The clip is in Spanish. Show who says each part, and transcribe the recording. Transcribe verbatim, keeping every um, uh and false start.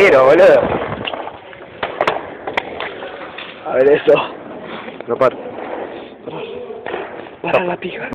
Speaker 1: quiero, boludo. A ver eso. No paro. Parar la pija.